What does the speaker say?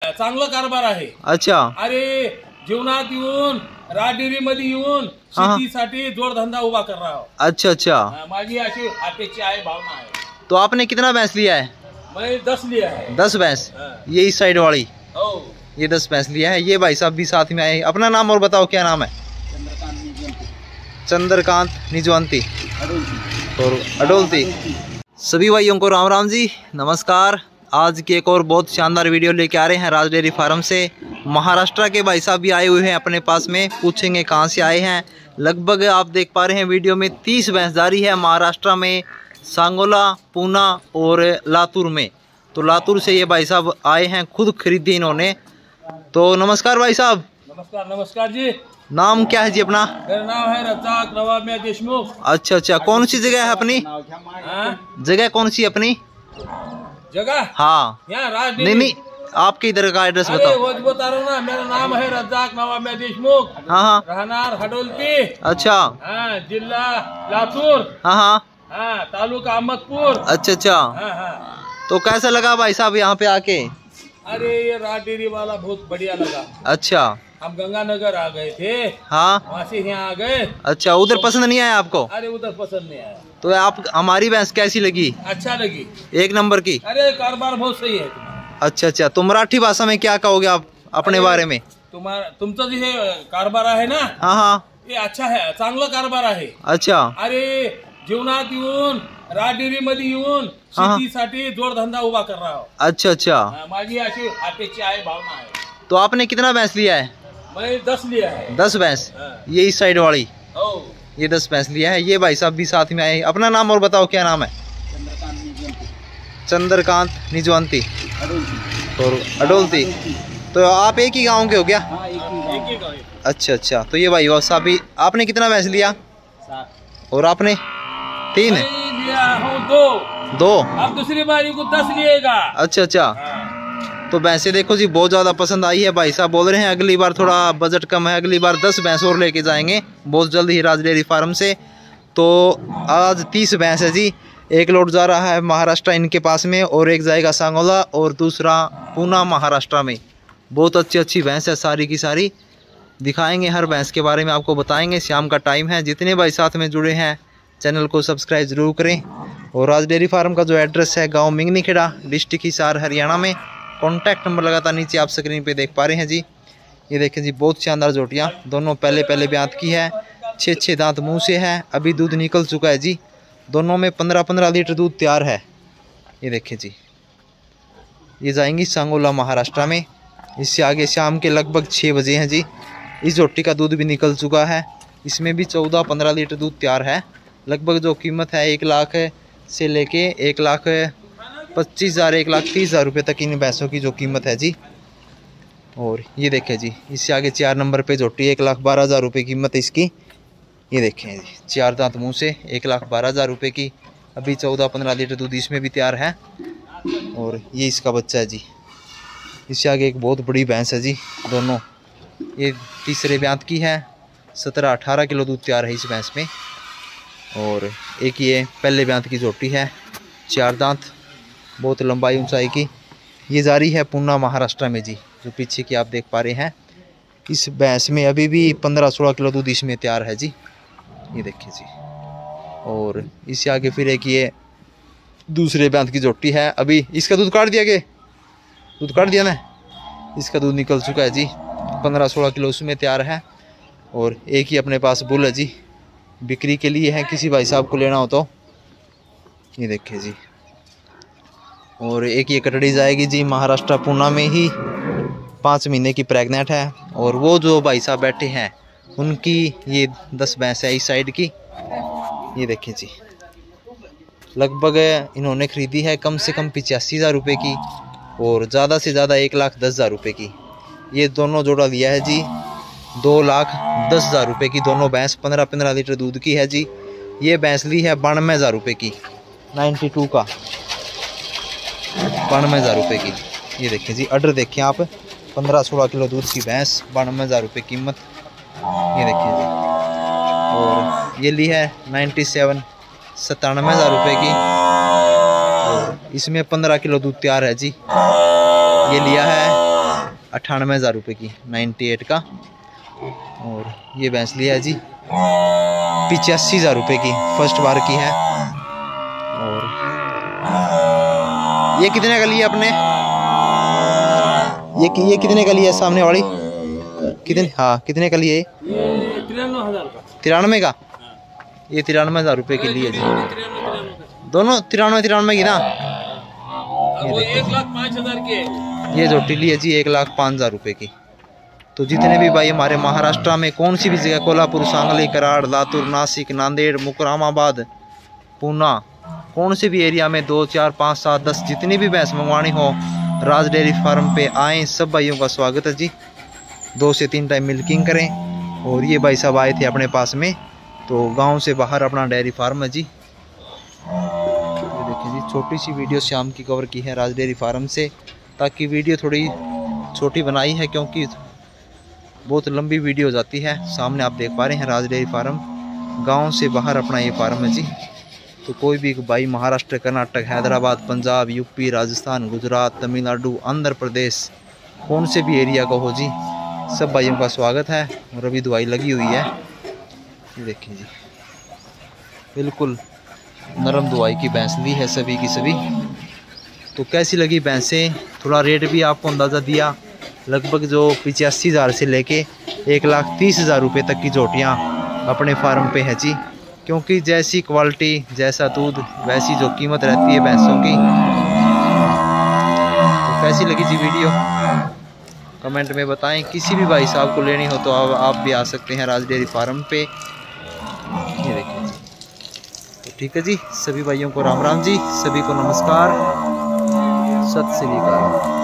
चांगलं कारभार आहे। अच्छा, अरे जीवनात येऊन राडेरी मध्ये येऊन शेतीसाठी जोडधंदा उभा कर रहा हूं। अच्छा अच्छा, माझी अशी अपेक्षा आहे, भावना आहे। तो आपने कितना भैंस लिया है? मैं 10 लिया है। 10 भैंस, ये इस साइड वाली, ये 10 भैंस लिया है। ये भाई साहब भी साथ में आए। अपना नाम और बताओ, क्या नाम है? चंद्रकांत निजवंती और अडोलती। सभी भाइयों को राम राम जी, नमस्कार। आज की एक और बहुत शानदार वीडियो लेके आ रहे हैं राज डेयरी फार्म से। महाराष्ट्र के भाई साहब भी आए हुए हैं अपने पास में, पूछेंगे कहाँ से आए हैं। लगभग आप देख पा रहे हैं वीडियो में 30 भैंस जारी है महाराष्ट्र में, सांगोला, पूना और लातूर में। तो लातूर से ये भाई साहब आए हैं, खुद खरीदी इन्होंने। तो नमस्कार भाई साहब। नमस्कार नमस्कार जी। नाम क्या है जी अपना? मेरा नाम है रजाक नवाब मियां देशमुख। अच्छा अच्छा, कौन सी जगह है अपनी? जगह कौन सी अपनी जगह? हाँ, यहाँ राज नहीं नहीं, आपके इधर का एड्रेस बताओ। वो बता रहा हूँ ना, मेरा नाम है रजाक नवाब मियां देशमुख। हाँ हाँ, रहनार हडोलती। अच्छा, हाँ, जिला लातूर। हाँ हाँ, हाँ, तालुका अहमदपुर। अच्छा अच्छा। हाँ हाँ। तो कैसा लगा भाई साहब यहाँ पे आके? अरे ये राज डेयरी वाला बहुत बढ़िया लगा। अच्छा, हम गंगानगर आ गए थे, हाँ, वहाँ से यहाँ आ गए। अच्छा, उधर पसंद नहीं आया आपको? अरे उधर पसंद नहीं आया। तो आप हमारी भैंस कैसी लगी? अच्छा लगी, एक नंबर की। अरे कारोबार बहुत सही है तुम्हारा। अच्छा अच्छा, तो मराठी भाषा में क्या कहोगे आप अपने बारे में? तुमचा जे कारभार आहे ना, हाँ हाँ, ये अच्छा है, चांगलं कारभार आहे। अच्छा, अरे जीवनात येऊन राडेरी मध्ये येऊन शेतीसाठी जोडधंदा उभा कर रहा हूं। अच्छा अच्छा, माझी अशी अपेक्षा आहे, भावना आहे। तो आपने कितना भैंस लिया है? मैं 10 लिया है। 10 भैंस, ये इस साइड वाली, ये 10 भैंस लिया है। ये भाई साहब भी साथ में आए। अपना नाम और बताओ, क्या नाम है? चंद्रकांत निजवंती और अडोलती। तो आप एक ही गांव के हो क्या? एक ही गाँव। अच्छा अच्छा, तो ये भाई साहब भी, आपने कितना भैंस लिया? 7। और आपने 3 है? लिया हूँ 2। अब दूसरी बारी को 10 लिएगा। अच्छा अच्छा, तो भैंसे देखो जी बहुत ज़्यादा पसंद आई है। भाई साहब बोल रहे हैं अगली बार थोड़ा बजट कम है, अगली बार 10 भैंस और लेके जाएंगे बहुत जल्द ही राज डेयरी फार्म से। तो आज 30 भैंस है जी। एक लोड जा रहा है महाराष्ट्र इनके पास में, और एक जाएगा सांगोला और दूसरा पूना महाराष्ट्र में। बहुत अच्छी अच्छी भैंस है, सारी की सारी दिखाएंगे, हर भैंस के बारे में आपको बताएंगे। शाम का टाइम है, जितने भाई साथ में जुड़े हैं चैनल को सब्सक्राइब जरूर करें। और राज डेयरी फार्म का जो एड्रेस है, गाँव मिंगनी खेड़ा, डिस्ट्रिक्ट हिसार, हरियाणा में। कॉन्टैक्ट नंबर लगातार नीचे आप स्क्रीन पे देख पा रहे हैं जी। ये देखें जी, बहुत शानदार जोटियाँ, दोनों पहले ब्यात की है। 6 दांत मुंह से है, अभी दूध निकल चुका है जी। दोनों में 15-15 लीटर दूध तैयार है। ये देखें जी, ये जाएंगी सांगोला महाराष्ट्र में। इससे आगे शाम के लगभग 6 बजे हैं जी। इस जोटी का दूध भी निकल चुका है, इसमें भी 14-15 लीटर दूध तैयार है। लगभग जो कीमत है 1 लाख से लेके 1,25,000 1,30,000 रुपये तक इन भैंसों की जो कीमत है जी। और ये देखें जी, इससे आगे 4 नंबर पे जोटी 1,12,000 रुपये कीमत है इसकी। ये देखें जी, 4 दांत मुंह से 1,12,000 रुपये की, अभी 14-15 लीटर दूध इसमें भी तैयार है। और ये इसका बच्चा है जी। इससे आगे एक बहुत बड़ी भैंस है जी, दोनों ये तीसरे ब्यात की है। 17-18 किलो दूध तैयार है इस भैंस में। और एक ये पहले ब्यात की जोटी है, 4 दांत, बहुत लंबाई ऊंचाई की। ये जारी है पूना महाराष्ट्र में जी, जो पीछे की आप देख पा रहे हैं। इस भैंस में अभी भी 15-16 किलो दूध इसमें तैयार है जी। ये देखिए जी। और इससे आगे फिर एक ये दूसरे ब्यात की जोटी है। अभी इसका दूध काट दिया, दूध काट दिया ना, इसका दूध निकल चुका है जी। 15-16 किलो उसमें तैयार है। और एक ही अपने पास बुल है जी, बिक्री के लिए है, किसी भाई साहब को लेना हो तो। ये देखिए जी। और एक ये कटड़ी जाएगी जी महाराष्ट्र पूना में ही, 5 महीने की प्रेग्नेंट है। और वो जो भाई साहब बैठे हैं उनकी ये 10 भैंस है इस साइड की। ये देखिए जी, लगभग इन्होंने खरीदी है कम से कम 85,000 रुपये की, और ज़्यादा से ज़्यादा 1,10,000 रुपये की। ये दोनों जोड़ा लिया है जी 2,10,000 रुपये की। दोनों भैंस 15-15 लीटर दूध की है जी। ये भैंस ली है 92,000 रुपये की, 92 का, 92,000 रुपये की। ये देखिए जी, अडर देखें आप, 15-16 किलो दूध की भैंस, 92,000 रुपये कीमत। ये देखिए जी। और ये ली है 97,000 रुपये की, और इसमें 15 किलो दूध तैयार है जी। ये लिया है 98,000 रुपये की, 98 का। और ये भैंस लिया है जी 85,000 रुपये की, फर्स्ट बार की है। और ये कितने का लिया आपने? ये कितने का लिया सामने वाली? कितने? हाँ, कितने का लिया? 93 का। ये 93,000 रुपये की लिए जी, दोनों 93 की ना। वो 1,05,000 की है। ये जोटी ली है जी 1,05,000 रुपये की। तो जितने भी भाई हमारे महाराष्ट्र में कौन सी भी जगह, कोल्हापुर, सांगली, कराड़, लातूर, नासिक, नांदेड़, मुकरामाबाद, पूना, कौन से भी एरिया में 2, 4, 5, 7, 10 जितनी भी भैंस मंगवानी हो, राज डेयरी फार्म पे आएँ। सब भाइयों का स्वागत है जी। 2 से 3 टाइम मिल्किंग करें। और ये भाई साहब आए थे अपने पास में, तो गांव से बाहर अपना डेयरी फार्म है जी। ये देखिए जी, छोटी सी वीडियो शाम की कवर की है राज डेयरी फार्म से, ताकि वीडियो थोड़ी छोटी बनाई है क्योंकि बहुत लंबी वीडियो हो जाती है। सामने आप देख पा रहे हैं राज डेयरी फार्म, गांव से बाहर अपना ये फार्म है जी। तो कोई भी भाई महाराष्ट्र, कर्नाटक, हैदराबाद, पंजाब, यूपी, राजस्थान, गुजरात, तमिलनाडु, आंध्र प्रदेश, कौन से भी एरिया का हो जी, सब भाइयों का स्वागत है। और अभी दवाई लगी हुई है, ये देखिए जी, बिल्कुल नरम दवाई की भैंस ली है सभी की सभी। तो कैसी लगी भैंसें, थोड़ा रेट भी आपको अंदाज़ा दिया। लगभग जो 85,000 से लेके 1,30,000 रुपये तक की जोटियाँ अपने फार्म पे है जी। क्योंकि जैसी क्वालिटी, जैसा दूध, वैसी जो कीमत रहती है भैंसों की। तो कैसी लगी जी वीडियो, कमेंट में बताएं। किसी भी भाई साहब को लेनी हो तो आप भी आ सकते हैं राज डेयरी फार्म पे। ये देखिए जी, तो ठीक है जी, सभी भाइयों को राम राम जी, सभी को नमस्कार, सत श्री अकाल।